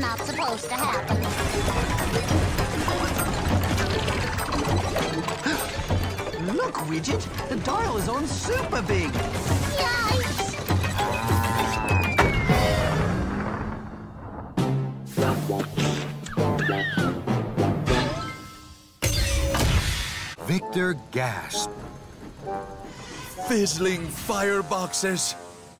not supposed to happen. Look, Widget, the dial is on super big. Yikes! Victor gasped. Fizzling fireboxes.